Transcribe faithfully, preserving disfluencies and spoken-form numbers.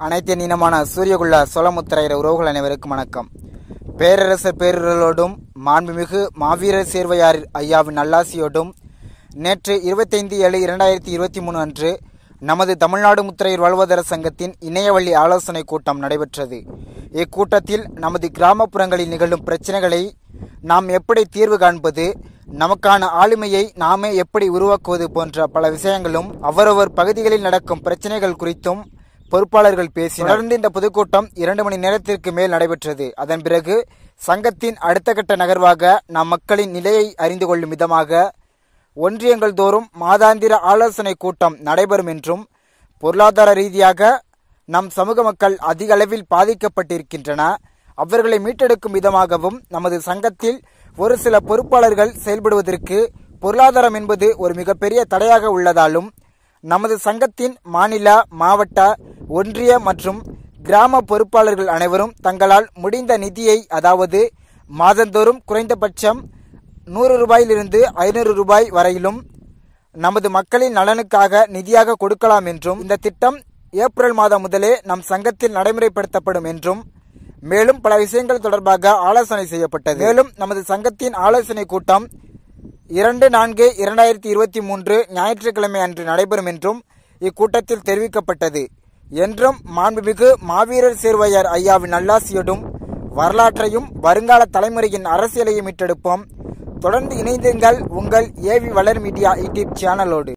அனைத்து இனமான சூரியகுள்ள சோழமுத்திரையர் உறவுகள் அனைவருக்கும் வணக்கம். பேரரசர் பேரர்களோடும் மாண்புமிகு மாவீரர் சேர்வையார் ஐயாவின் நல்லாசியோடும் நேற்று இருபத்தைந்து ஏழு இரண்டாயிரத்தி இருபத்தி மூணு அன்று நமது தமிழ்நாடு முத்திரையர் வாழ்வாதார சங்கத்தின் இணையவழி ஆலோசனை கூட்டம் நடைபெற்றது. இக்கூட்டத்தில் நமது கிராமப்புறங்களில் நிகழும் பிரச்சனைகளை நாம் எப்படி தீர்வு காண்பது, நமக்கான ஆளுமையை நாமே எப்படி உருவாக்குவது போன்ற பல விஷயங்களும் அவரவர் பகுதிகளில் நடக்கும் பிரச்சனைகள் குறித்தும் பொறுப்பாளர்கள் பேசினர். தொடர்ந்து இந்த பொதுக்கூட்டம் இரண்டு மணி நேரத்திற்கு மேல் நடைபெற்றது. அதன் பிறகு சங்கத்தின் அடுத்த கட்ட நகர்வாக நம் மக்களின் நிலையை அறிந்து கொள்ளும் விதமாக ஒன்றியங்கள் தோறும் மாதாந்திர ஆலோசனை கூட்டம் நடைபெறும் என்றும், பொருளாதார ரீதியாக நம் சமூக மக்கள் அதிக அளவில் பாதிக்கப்பட்டிருக்கின்றன, அவர்களை மீட்டெடுக்கும் விதமாகவும் நமது சங்கத்தில் ஒரு சில பொறுப்பாளர்கள் செயல்படுவதற்கு பொருளாதாரம் என்பது ஒரு மிகப்பெரிய தடையாக உள்ளதாலும் நமது சங்கத்தின் மாநில, மாவட்ட, ஒன்றிய மற்றும் கிராம பொறுப்பாளர்கள் அனைவரும் தங்களால் முடிந்த நிதியை, அதாவது மாதந்தோறும் குறைந்தபட்சம் நூறு ரூபாயிலிருந்து ஐநூறு ரூபாய் வரையிலும் நமது மக்களின் நலனுக்காக நிதியாக கொடுக்கலாம் என்றும், இந்த திட்டம் ஏப்ரல் மாதம் முதலே நம் சங்கத்தில் நடைமுறைப்படுத்தப்படும் என்றும், மேலும் பல விஷயங்கள் தொடர்பாக ஆலோசனை செய்யப்பட்டது. மேலும் நமது சங்கத்தின் ஆலோசனை கூட்டம் இரண்டு நான்கு இரண்டாயிரத்தி இருபத்தி மூன்று ஞாயிற்றுக்கிழமை அன்று நடைபெறும் என்றும் இக்கூட்டத்தில் தெரிவிக்கப்பட்டது. என்றும் மாண்புமிகு மாவீரர் சேர்வையார் ஐயாவின் நல்லாசியோடும் வரலாற்றையும் வருங்கால தலைமுறையின் அரசியலையும் மீட்டெடுப்போம். தொடர்ந்து இணைந்திருங்கள் உங்கள் ஏவி வளர் மீடியா யூடியூப் சேனலோடு.